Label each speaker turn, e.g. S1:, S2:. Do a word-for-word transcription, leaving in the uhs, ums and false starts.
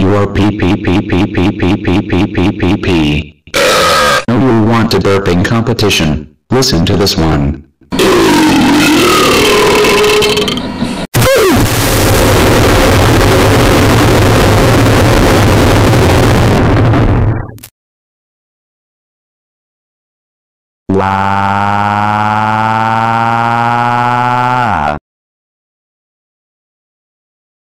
S1: you are pee pee pee pee pee pee pee pee pee pee pee. No, you want a burping competition. Listen to this one. Wow.